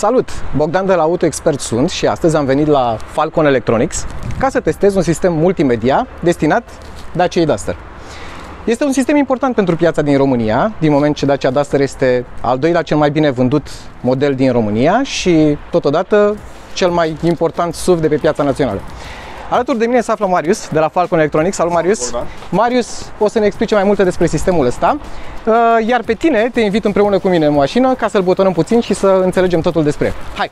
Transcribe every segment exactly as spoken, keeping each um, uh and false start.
Salut! Bogdan de la AutoExpert sunt și astăzi am venit la Falcon Electronics ca să testez un sistem multimedia destinat Dacia Duster. Este un sistem important pentru piața din România, din moment ce Dacia Duster este al doilea cel mai bine vândut model din România și totodată cel mai important S U V de pe piața națională. Alături de mine se află Marius de la Falcon Electronics. Salut, Marius! Marius o să ne explice mai multe despre sistemul ăsta, iar pe tine te invit împreună cu mine în mașină ca să-l butonăm puțin și să înțelegem totul despre el. Hai!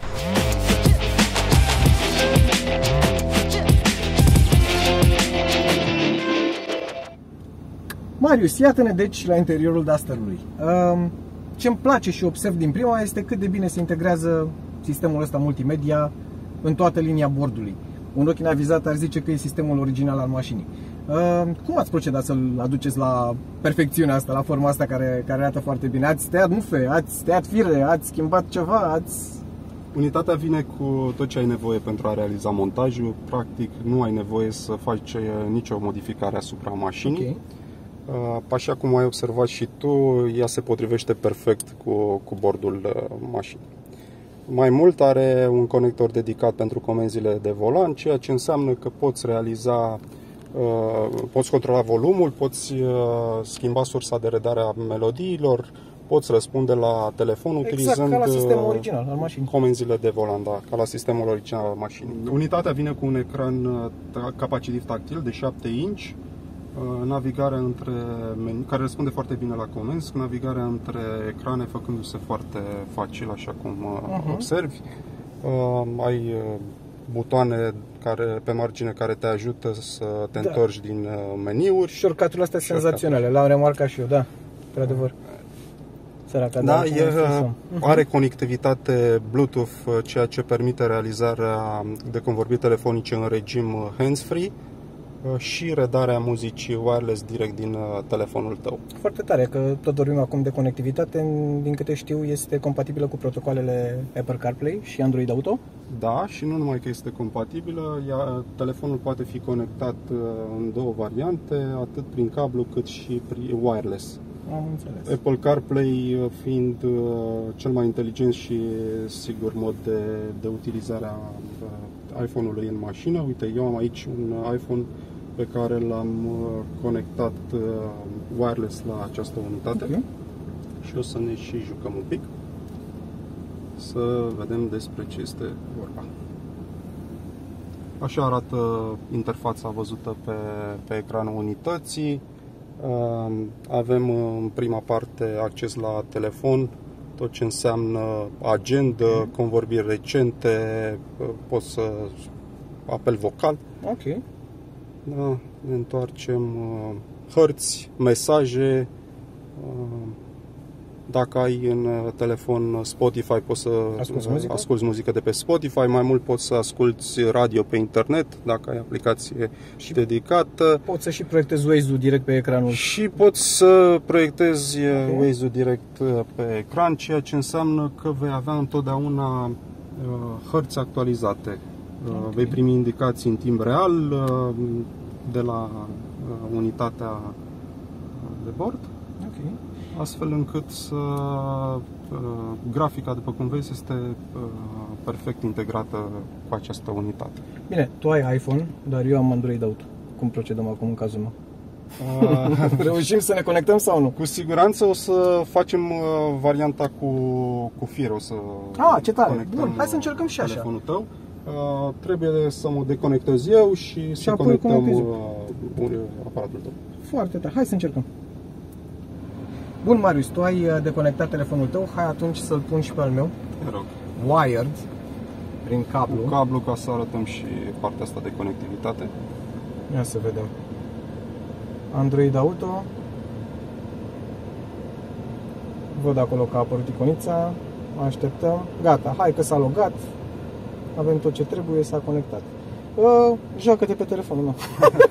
Marius, iată-ne deci la interiorul Dusterului. Ce-mi place și observ din prima este cât de bine se integrează sistemul ăsta multimedia în toată linia bordului. Un ochi neavizat ar zice că e sistemul original al mașinii. Uh, cum ați procedat să-l aduceți la perfecțiunea asta, la forma asta care, care arată foarte bine? Ați tăiat mufe, ați tăiat fire, ați schimbat ceva, ați... Unitatea vine cu tot ce ai nevoie pentru a realiza montajul. Practic nu ai nevoie să faci nicio modificare asupra mașinii. Okay. Așa cum ai observat și tu, ea se potrivește perfect cu, cu bordul mașinii. Mai mult are un conector dedicat pentru comenzile de volan, ceea ce înseamnă că poți realiza, poți controla volumul, poți schimba sursa de redare a melodiilor, poți răspunde la telefon exact, utilizând ca la sistemul original al mașinii. Comenzile de volan, da, ca la sistemul original al mașinii. Unitatea vine cu un ecran capacitiv tactil de șapte inci, navigarea între meniu, care răspunde foarte bine la comenzi, navigarea între ecrane făcându-se foarte facil, așa cum uh-huh. observi. Uh, ai uh, butoane care, pe margine care te ajută să te da. întorci din uh, meniuri. Shortcut-urile astea senzaționale, l-am remarcat și eu, da, pe adevăr. Săraca, da, e, are conectivitate Bluetooth, ceea ce permite realizarea de convorbiri telefonice în regim hands-free și redarea muzicii wireless direct din telefonul tău. Foarte tare, că tot vorbim acum de conectivitate, din câte știu este compatibilă cu protocoalele Apple CarPlay și Android Auto? Da, și nu numai că este compatibilă, ea, telefonul poate fi conectat în două variante, atât prin cablu cât și prin wireless. Am înțeles. Apple CarPlay fiind cel mai inteligent și sigur mod de, de utilizare a iPhone-ului în mașină. Uite, eu am aici un iPhone pe care l-am conectat wireless la această unitate. Okay. Și o să ne și jucăm un pic să vedem despre ce este vorba. Așa arată interfața văzută pe, pe ecranul unității. Avem în prima parte acces la telefon, tot ce înseamnă agenda, convorbiri recente, poți să apel vocal. Ok. Da, ne întoarcem, hărți, mesaje. Dacă ai în telefon Spotify, poți să asculți muzică? asculți muzică de pe Spotify. Mai mult poți să asculți radio pe internet, dacă ai aplicație și dedicată. Poți să și proiectezi Waze-ul direct pe ecranul. Și poți să proiectezi okay. Waze-ul direct pe ecran, ceea ce înseamnă că vei avea întotdeauna uh, hărți actualizate. Uh, okay. Vei primi indicații în timp real uh, de la uh, unitatea de bord. Okay. Astfel încât să, uh, grafica, după cum vezi, este uh, perfect integrată cu această unitate. Bine, tu ai iPhone, dar eu am Android Auto. Cum procedăm acum în cazul meu? Uh, Reușim să ne conectăm sau nu? Cu siguranță o să facem uh, varianta cu, cu fir, o să ah, ce tare! Bun, hai să încercăm și așa. Telefonul tău. Uh, trebuie să mă deconectez eu și, și să conectăm uh, aparatul tău. Foarte tare, hai să încercăm. Bun, Marius, tu ai deconectat telefonul tău, hai atunci să-l pun și pe al meu. Te rog. Wired, prin cablu. Cu cablu, ca să arătăm și partea asta de conectivitate. Ia să vedem. Android Auto. Văd acolo că a apărut iconița. Așteptăm. Gata, hai că s-a logat. Avem tot ce trebuie, s-a conectat. Uh, joacă-te pe telefonul meu.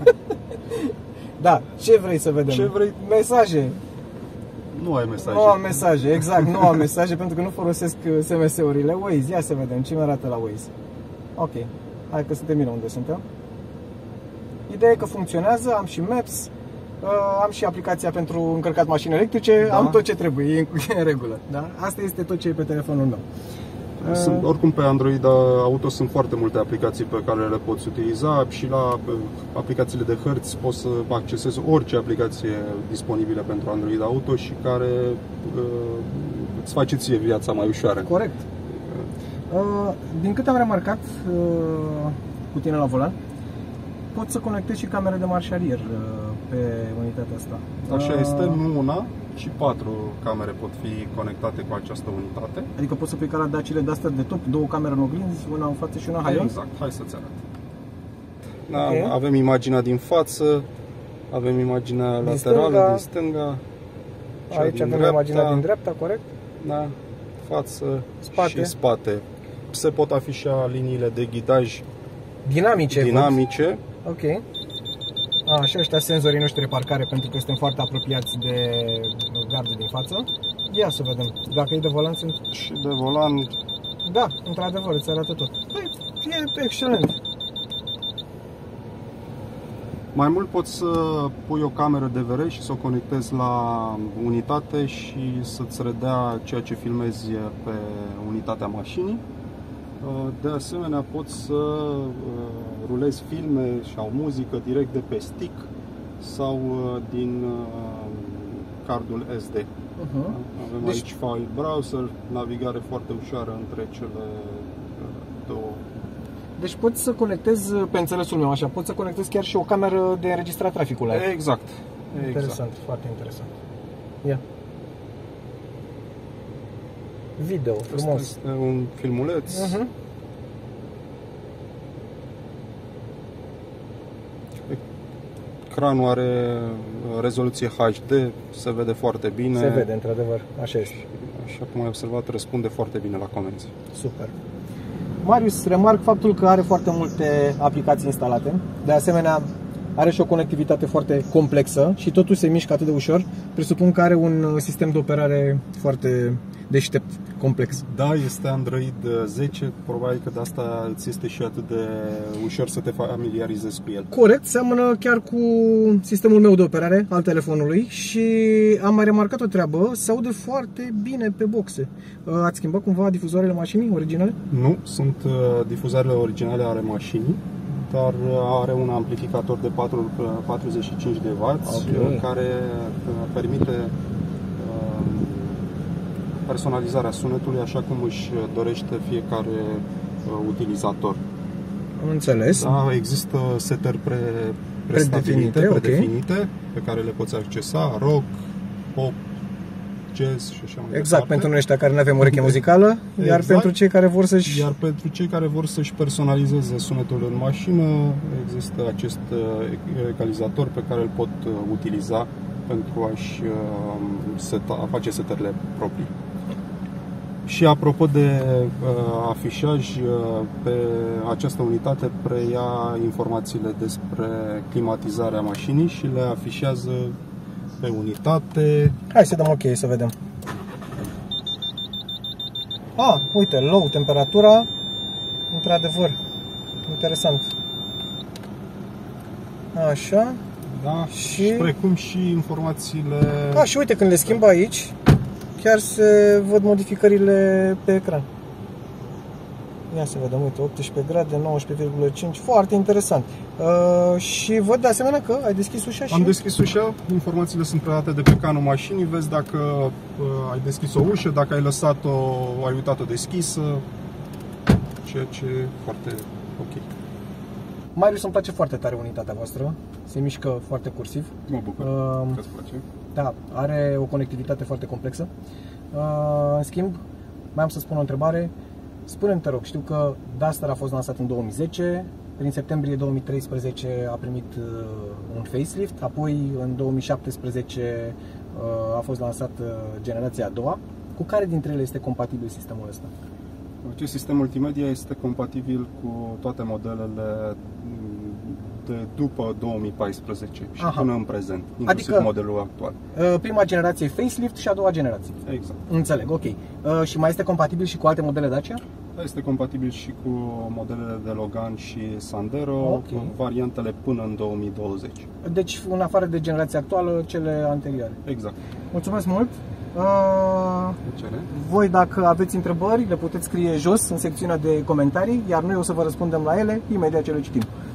Da, ce vrei să vedem? Ce vrei? Mesaje. Nu ai mesaje. Nu am mesaje, exact, nu am mesaje pentru că nu folosesc S M S-urile. Waze, ia să vedem ce mi arată la Waze. Ok, hai că suntem bine unde suntem. Ideea e că funcționează, am și Maps, am și aplicația pentru încărcat mașini electrice, da. Am tot ce trebuie, e în regulă. Da? Asta este tot ce e pe telefonul meu. Sunt, oricum pe Android Auto sunt foarte multe aplicații pe care le poți utiliza și la aplicațiile de hărți poți să accesezi orice aplicație disponibilă pentru Android Auto și care uh, îți face ție viața mai ușoară. Corect. Uh, din câte am remarcat uh, cu tine la volan, poți să conectezi și camere de marșarier uh, pe unitatea asta. Așa uh, este, nu una, și patru camere pot fi conectate cu această unitate. Adică poți să pui ca la Dacile de astea de top, două camere în oglinzi, una în față și una în haion? Exact, hai să-ți arăt. Da, okay. Avem imaginea din față, avem imaginea din laterală, stânga. din stânga. Aici avem dreapta, imaginea din dreapta, corect? Da, față spate. și spate. Se pot afișa liniile de ghidaj dinamice. dinamice. Ok. A, și ăștia senzorii noștri de parcare, pentru că suntem foarte apropiați de gardul din față. Ia să vedem. Dacă e de volan, sunt... Și de volan... Da, într-adevăr, îți arată tot. Păi, e excelent. Mai mult poți să pui o cameră D V R și să o conectezi la unitate și să-ți redea ceea ce filmezi pe unitatea mașinii. De asemenea, poți să rulezi filme sau muzică direct de pe stick sau din cardul S D. Uh-huh. Avem deci... aici file browser, navigare foarte ușoară între cele două. Deci poți să conectezi, pe înțelesul meu așa, poți să conectezi chiar și o cameră de înregistrat traficului. Exact. Interesant, exact. foarte interesant. Ia. Video, frumos. Este un filmuleț. Uh-huh. Ecranul are rezoluție H D, se vede foarte bine. Se vede, într-adevăr, așa este. Așa cum ai observat, răspunde foarte bine la comenzi. Super. Marius, remarc faptul că are foarte multe aplicații instalate. De asemenea, are și o conectivitate foarte complexă și totuși se mișcă atât de ușor. Presupun că are un sistem de operare foarte deștept, complex. Da, este Android zece, probabil că de asta îți este și atât de ușor să te familiarizezi cu el. Corect, seamănă chiar cu sistemul meu de operare al telefonului și am mai remarcat o treabă, se aude foarte bine pe boxe. Ați schimbat cumva difuzoarele mașinii originale? Nu, sunt difuzoarele originale ale mașinii, dar are un amplificator de patruzeci și cinci de wați, okay, care permite personalizarea sunetului așa cum își dorește fiecare utilizator. Am înțeles. Da, există setări pre, prestabilite, predefinite, okay, pe care le poți accesa, rock, pop, jazz și așa mai departe. Exact, pentru noi ăștia care nu avem ureche muzicală, exact, iar pentru cei care vor să-și... Iar pentru cei care vor să-și personalizeze sunetul în mașină, există acest ecualizator pe care îl pot utiliza pentru a-și seta, a face setările proprii. Și apropo de uh, afișaj, uh, pe această unitate preia informațiile despre climatizarea mașinii și le afișează pe unitate. Hai să dăm ok să vedem. Ah, uite, low, temperatura, într-adevăr, interesant. Așa. Da, și... și precum și informațiile... Ah, și uite, când le schimb aici, chiar se văd modificările pe ecran. Ia să vedem, uite, optsprezece grade, nouăsprezece virgulă cinci, foarte interesant. Uh, și văd de asemenea că ai deschis ușa și... Am deschis ușa, informațiile sunt predate de pe canul mașinii, vezi dacă uh, ai deschis o ușă, dacă ai lăsat-o, ai uitat-o deschisă, ceea ce e foarte ok. Marius, îmi place foarte tare unitatea voastră, se mișcă foarte cursiv. Mă bucur uh, că îți place. Da, are o conectivitate foarte complexă. Uh, în schimb, mai am să spun o întrebare. Spune-mi, te rog, știu că Duster a fost lansat în două mii zece, prin septembrie două mii treisprezece a primit uh, un facelift, apoi în două mii șaptesprezece uh, a fost lansat uh, generația a doua. Cu care dintre ele este compatibil sistemul ăsta? Acest sistem multimedia este compatibil cu toate modelele de după două mii paisprezece și Aha. până în prezent, inclusiv adică, modelul actual. Prima generație e facelift și a doua generație. Exact. Înțeleg, ok. Și mai este compatibil și cu alte modele Dacia? Este compatibil și cu modelele de Logan și Sandero, okay, cu variantele până în două mii douăzeci. Deci, în afară de generația actuală, cele anterioare. Exact. Mulțumesc mult! Uh, voi, dacă aveți întrebări, le puteți scrie jos în secțiunea de comentarii, iar noi o să vă răspundem la ele imediat ce le citim.